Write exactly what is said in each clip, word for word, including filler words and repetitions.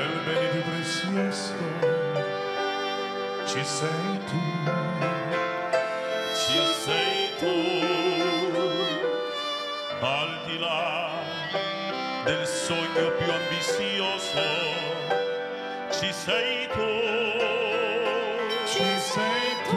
quel bene di prezioso ci sei tu, ci sei tu, al di là del sogno più ambizioso, ci sei tu, ci sei tu.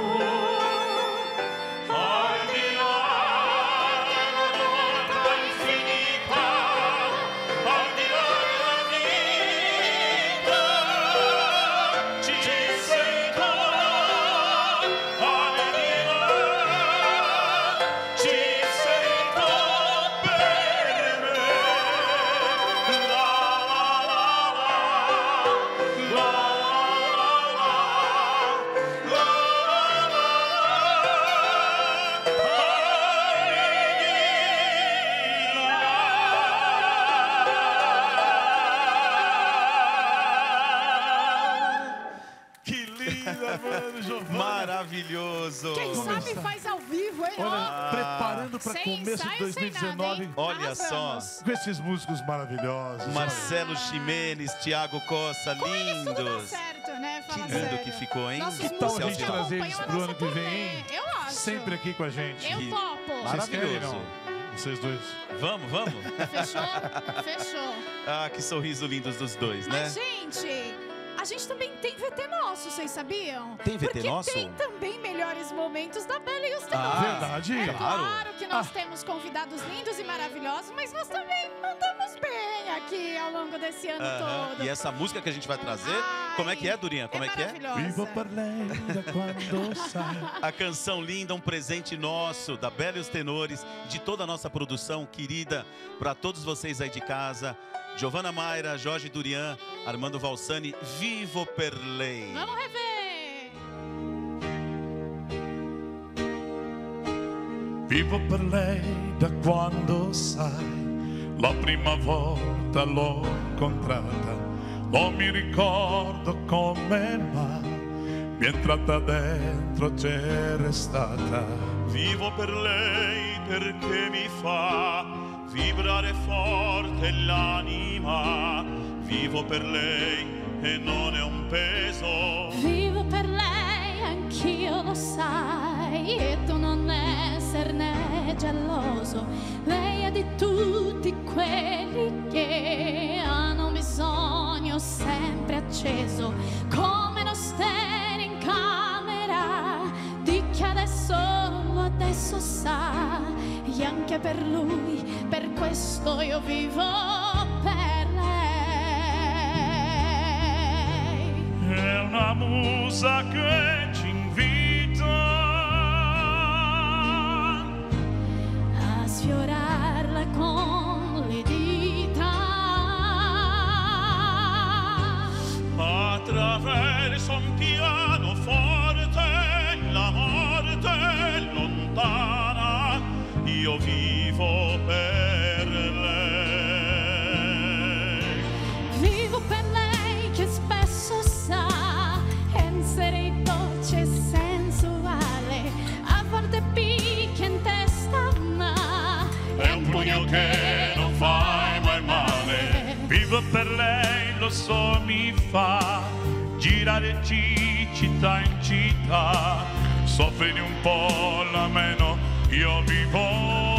Maravilhoso! Quem sabe faz ao vivo, hein? Olha, Ó. preparando para Sem começo ensaio, de dois mil e dezenove. sem nada, hein? Olha Arrasamos. só, Com esses músicos maravilhosos. Marcelo Ximenes, Thiago Costa, Com eles tudo dá lindos! certo, né? Que Fala lindo sério. que ficou, hein? Nossos Que tal a músicos gente que trazer eles acompanham a pro nossa ano que vem, turnê. hein? Eu acho. Sempre aqui com a gente. Eu Que topo. Vocês querem, Maravilhoso! não? Vocês dois. Vamos, vamos? Fechou? Fechou. Ah, que sorriso lindo dos dois, né? Mas, gente, a gente também tem V T nosso, vocês sabiam? Tem V T Porque nosso? tem também melhores momentos da Bela e os Tenores. Ah, Verdade? É claro. claro que nós temos convidados lindos e maravilhosos, mas nós também mandamos bem aqui ao longo desse ano Aham. todo. E essa música que a gente vai trazer, Ai, como é que é, Durinha? Como é, que é? maravilhosa. Vivo per lei da quando sai. A canção linda, um presente nosso, da Bela e os Tenores, de toda a nossa produção querida, para todos vocês aí de casa. Giovana Mayra, Jorge Durian, Armando Valsani, Vivo per lei. Vamos rever. Vivo per lei da quando sai, la prima volta l'ho incontrata, non mi ricordo come mai, mi è entrata dentro, c'è restata. Vivo per lei perché mi fa vibrare forte l'anima. Vivo per lei e non è un peso. Vivo per lei, anch'io lo sai, e tu non esserne geloso. Lei è di tutti quelli che hanno un bisogno sempre acceso, come uno stereo in camera di chi adesso, adesso sa. E anche per lui, per questo io vivo per lei. È una musa che ci invita A sfiorarla con le dita. attraverso un pianoforte, la morte è lontana. Io vivo per lei. Vivo per lei che spesso sa essere dolce e sensuale, a volte picchia in testa ma È un pugno che non fa mai male. Vivo per lei, lo so, mi fa girare di città in città. Soffrire un po' la meno, io vivo.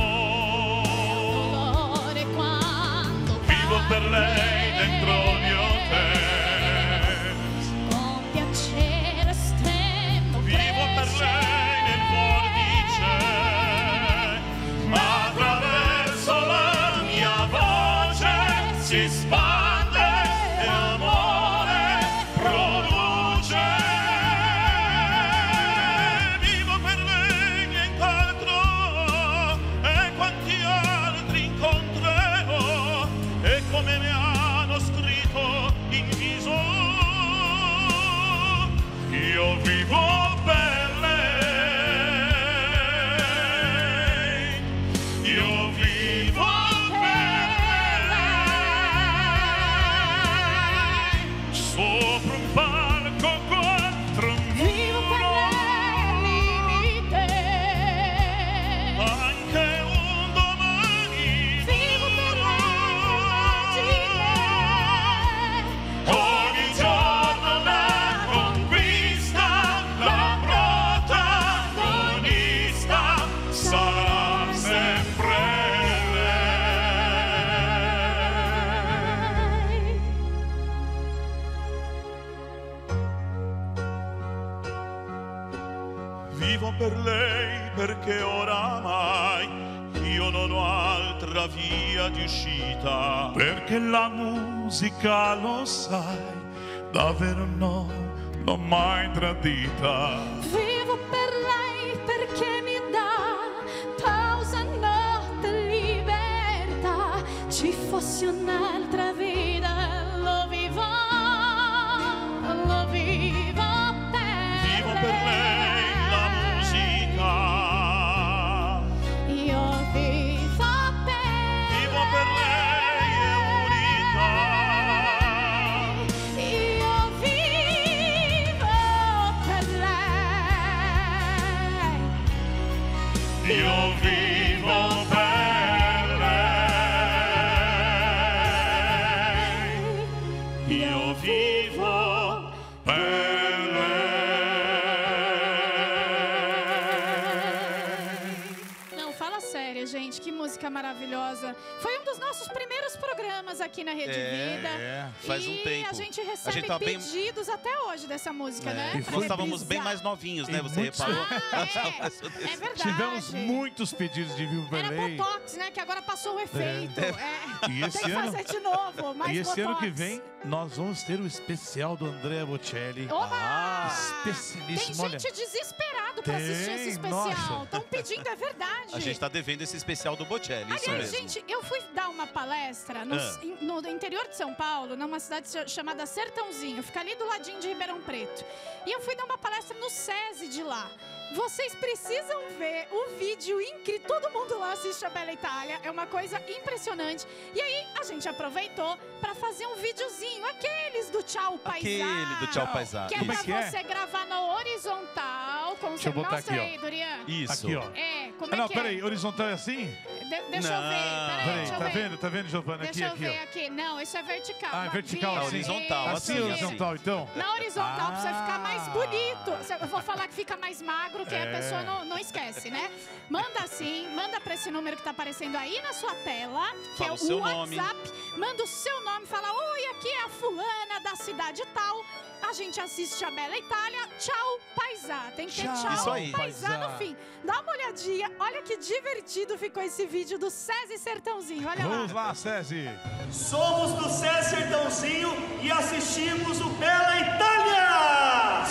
dolore quando Vivo per lei dentro gli hotel. con piacere estremo Vivo per lei nel vortice, ma attraverso la mia voce si espande e l'amore produce. Vivo per lei nient'altro, e quanti altri incontrerò, e come mi ha Vivo per lei perché oramai io non ho altra via di uscita. Perché la musica, lo sai, davvero no, l'ho mai tradita. Vivo per lei perché mi dà pausa, notte, libertà. Ci fosse un'altra vita, lo vivo, lo vivo per Vivo per lei la musica. Io vivo per Vivo per lei è unica. Io vivo per lei. Io vivo per lei. Io vivo per lei. Não, fala sério, gente, que música maravilhosa. Foi um dos nossos primeiros programas aqui na Rede É, Vida. é, faz um e tempo. a gente recebe A gente tá bem- pedidos até hoje dessa música, né? É, Pra nós estávamos reprisar. bem mais novinhos, né? E Você muitos- reparou? Ah, é, é verdade. Tivemos muitos pedidos de Vivo Era Belém. Botox, né? Que agora passou o efeito. É. E esse Tem que ano- fazer de novo, mais E esse Botox. ano que vem, nós vamos ter o especial do André Bocelli. Oba! Tem Especialíssimo, olha. gente desesperado pra assistir esse Tem, especial. nossa. Estão pedindo, é verdade. A gente tá devendo esse especial do Bocelli, isso Aliás, mesmo. gente, eu fui dar uma palestra no, Ah. in- no interior de São Paulo, numa cidade ch- chamada Sertãozinho, fica ali do ladinho de Ribeirão Preto. E eu fui dar uma palestra no SESI de lá. Vocês precisam ver o vídeo incrível. Todo mundo lá assiste a Bela Itália. É uma coisa impressionante. E aí, a gente aproveitou pra fazer um videozinho. Aqueles do Tchau Paisá. Aquele do Tchau Paisá. Que é Como pra é que é? você gravar na horizontal. Com Deixa eu botar Mostra aqui, ó. aí, Dorian. Isso. Aqui, ó. É, como Ah, é não, que peraí, é? horizontal é assim? De- deixa eu Não. ver. Peraí, Peraí, deixa eu tá ver. vendo? Tá vendo, Giovana? Deixa Aqui, eu aqui, ver ó. aqui. Não, isso é vertical. Ah, é Aqui, vertical, ó. É horizontal, Assim, assim, horizontal, então? Na horizontal, pra você ficar mais Ah. bonito. Cê- Eu vou falar que fica mais magro, que aí a É. pessoa não, não esquece, né? Manda assim, manda pra esse número que tá aparecendo aí na sua tela, que Fala é o seu o nome. WhatsApp. Manda o seu nome, fala, oi, aqui é a fulana da cidade tal. A gente assiste a Bela Itália. Tchau, Paisá. Tem que ter Tchau, tchau, Isso aí. Paisá Paisá. no fim. Dá uma olhadinha. Olha que divertido ficou esse vídeo do SESI Sertãozinho. Olha Vamos lá. lá, César. Somos do SESI Sertãozinho e assistimos o Bela Itália!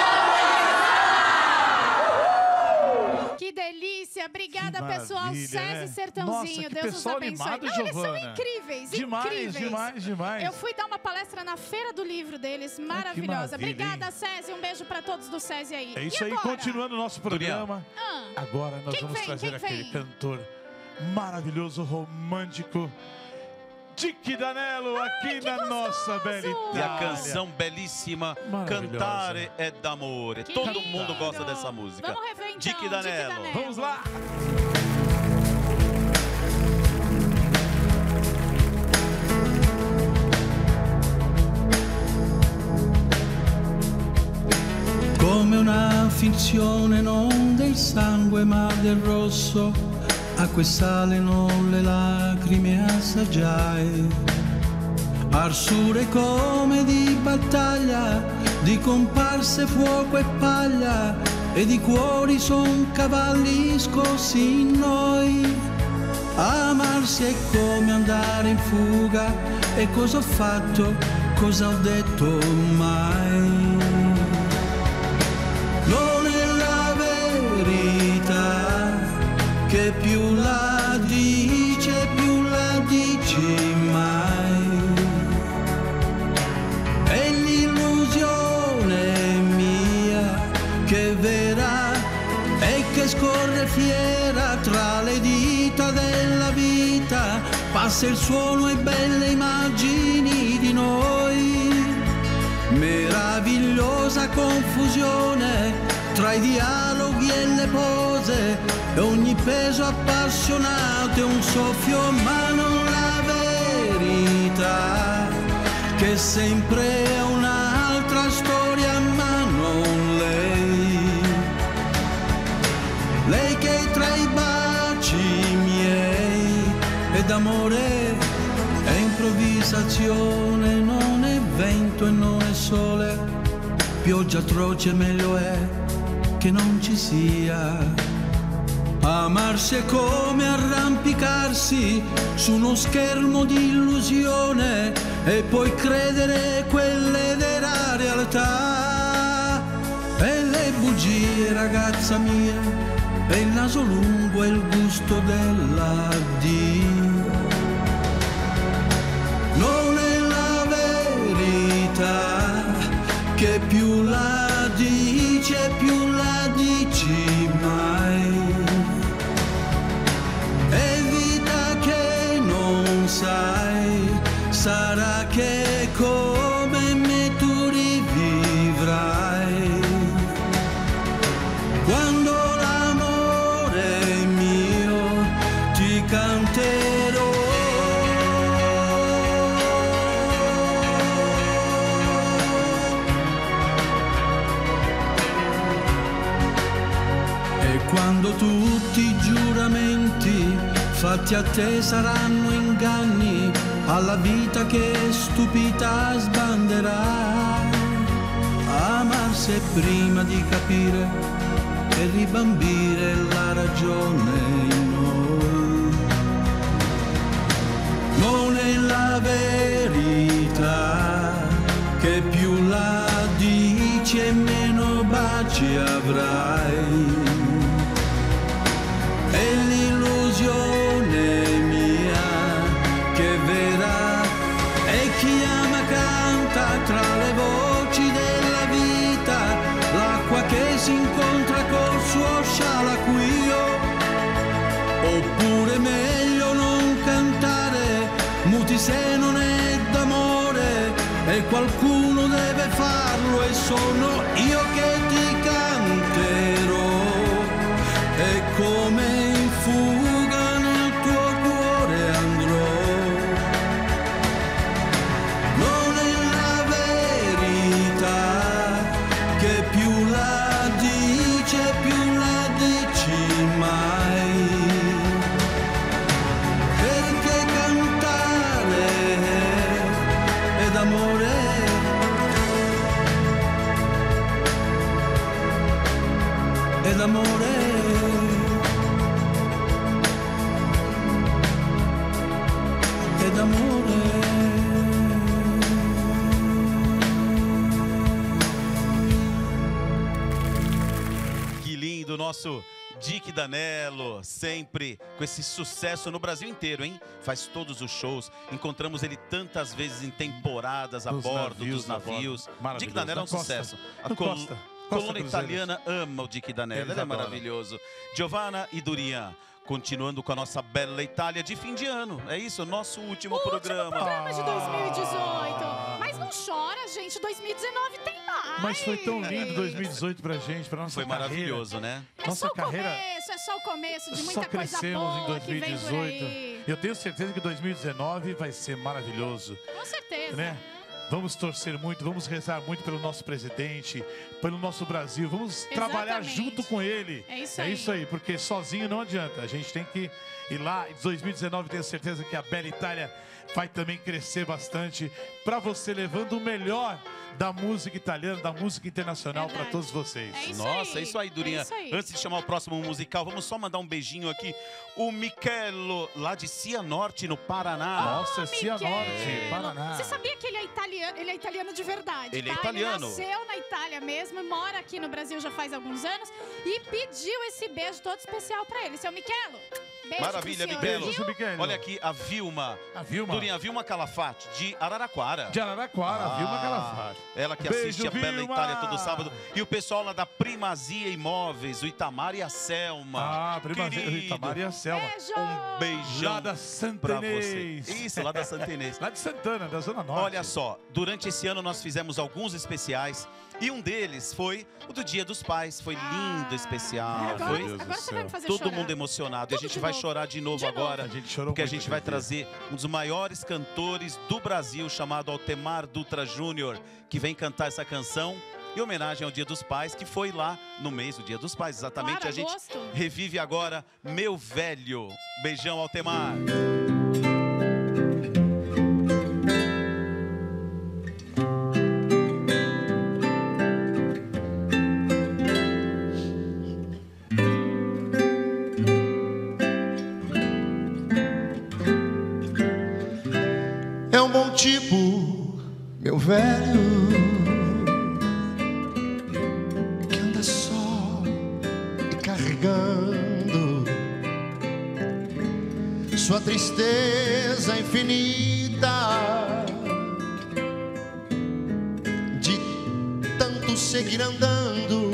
Que delícia! Obrigada, Que pessoal. maravilha, SESI né? Sertãozinho. Nossa, que Deus nos pessoal abençoe. animado, Não, eles são Giovana. incríveis, Demais, incríveis. demais, demais. Eu fui dar uma palestra na feira do livro deles, maravilhosa. maravilha, Obrigada, SESI. Um beijo pra todos do SESI aí. É isso E aí, agora? continuando o nosso programa. Ah, Agora nós Quem vamos vem? trazer Quem aquele vem? cantor maravilhoso, romântico, Dick Danello, aqui na nossa Bela Itália. E a canção belíssima, Maravilhosa. Cantare è d'amore. que Todo lindo. mundo gosta dessa música. Vamos rever então. Dick Danello. Vamos lá! Come una finzione non del sangue ma del rosso, acque saleno le lacrime assaggiai. Arsure come di battaglia, di comparse fuoco e paglia, e di cuori son cavalli scossi in noi. Amarsi è come andare in fuga, e cosa ho fatto, cosa ho detto mai? Non è la verità, che più la dice, più la dici mai. È l'illusione mia che è vera e che scorre fiera tra le dita della vita, passa il suono e belle immagini di noi. Meravigliosa confusione tra i dialoghi e le pose, e ogni peso appassionato è un soffio, ma non la verità, che sempre è un'altra storia, ma non lei. Lei che tra i baci miei ed amore è improvvisazione, non è vento e non è sole, pioggia atroce meglio è che non ci sia. Amarsi è come arrampicarsi su uno schermo di illusione e poi credere quelle della realtà. E le bugie, ragazza mia, e il naso lungo e il gusto dell'addio. Non è la verità che più la dice più la dici mai. È vita che non sai, sarà che come me tu rivivrai. Quando l'amore è mio ti canterò. E quando tutti i giuramenti fatti a te saranno inganni, alla vita che stupita sbanderà. Amarsi è prima di capire e ribambire la ragione in noi. Non è la verità che più la dici e meno baci avrai. È l'illusione mia che vera e chi ama canta tra le voci della vita, l'acqua che si incontra col suo scialaquio. Oppure meglio non cantare, muti se non è d'amore, e qualcuno deve farlo e sono io che ti canterò. E come in fuga nel tuo cuore andrò. Non è la verità che più la dice più la dici mai. Perché cantare ed amore ed amore ed amore. Que lindo, nosso Dick Danello, sempre com esse sucesso no Brasil inteiro, hein? Faz todos os shows, encontramos ele tantas vezes em temporadas a Dos bordo navios, dos a bordo. navios. Maravilhoso. Dick Danello é um Na costa. sucesso. A No col Costa. Costa coluna Cruzeiros. italiana ama o Dick Danello, Eles ele é adoram. maravilhoso. Giovanna e Durian, continuando com a nossa bela Itália de fim de ano. É isso, nosso último O programa. último programa de dois mil e dezoito. Mas não chora, gente. dois mil e dezenove tem mais. Mas foi tão lindo dois mil e dezoito pra gente, pra nossa Foi carreira. maravilhoso, né? É Nossa só o carreira- começo, é só o começo de muita Só coisa crescemos boa em dois mil e que vem por dezoito. aí. Eu tenho certeza que dois mil e dezenove vai ser maravilhoso, Com certeza. né? Vamos torcer muito, vamos rezar muito pelo nosso presidente, pelo nosso Brasil. Vamos trabalhar Exatamente. junto com ele. É isso É aí. isso aí, porque sozinho não adianta. A gente tem que ir lá. Em dois mil e dezenove, tenho certeza que a Bela Itália vai também crescer bastante para você, levando o melhor da música italiana, da música internacional para Verdade. todos vocês. É isso Nossa, aí. é isso aí, Durinha. É isso aí. Antes de chamar o próximo musical, vamos só mandar um beijinho aqui. O Michelo, lá de Cianorte, no Paraná. Nossa, Cianorte, Michele. Paraná. Você sabia que ele é italiano? Ele é italiano de verdade, Ele é tá? italiano. Ele nasceu na Itália mesmo, mora aqui no Brasil já faz alguns anos e pediu esse beijo todo especial pra ele. Seu Michelo, beijo Maravilha, pro senhor, Michelo. Beijo, viu? Michele. Olha aqui a Vilma. A Vilma. Durinha, a Vilma Calafate, de Araraquara. De Araraquara, Ah, Vilma Calafate. Ela que Beijo, assiste a Bela Vilma. Itália todo sábado. E o pessoal lá da Primazia Imóveis, o Itamar e a Selma. Ah, Primazia, Querido, Itamar e a Selma. Beijo! Um beijão Lá da pra você. Santanês. Isso, lá da Santanês. Lá de Santana, da Zona Norte. Olha só, durante esse ano nós fizemos alguns especiais e um deles foi o do Dia dos Pais. Foi lindo, especial. Agora, Foi Deus do agora você céu. vai me fazer todo chorar. mundo emocionado. E a Tudo gente de vai novo. chorar de novo De novo. agora. A gente chorou Porque a muito, gente vai querido. trazer um dos maiores cantores do Brasil, chamado Altemar Dutra Júnior, que vem cantar essa canção em homenagem ao Dia dos Pais, que foi lá no mês do Dia dos Pais, exatamente. Claro, a gente agosto. revive agora Meu Velho. Beijão, Altemar. velho que anda só e carregando sua tristeza infinita de tanto seguir andando.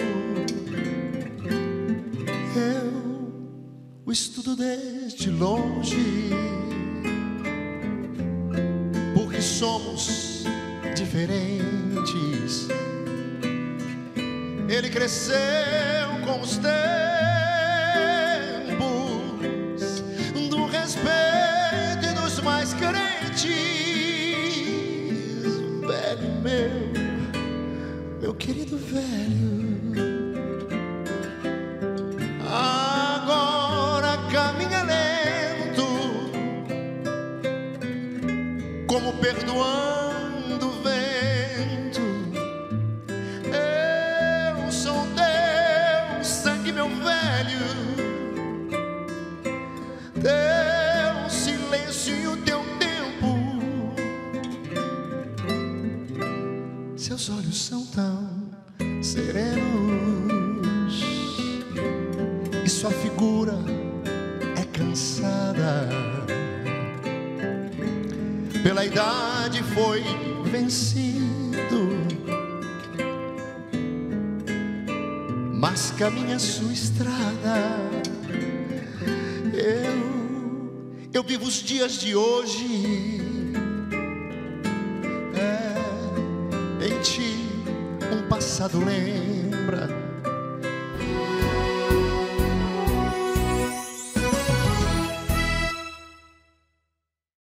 Eu o estudo desde longe, porque somos diferentes. Ele cresceu com os tempos do respeito e dos mais crentes. Velho meu, meu querido velho, agora caminha lento, como perdoando o vento. Eu sou teu sangue, meu velho, teu silêncio e o teu tempo. Seus olhos são tão serenos e sua figura é cansada. Pela idade foi vencido, mas caminha sua estrada. Eu, eu vivo os dias de hoje. É, em ti um passado lembra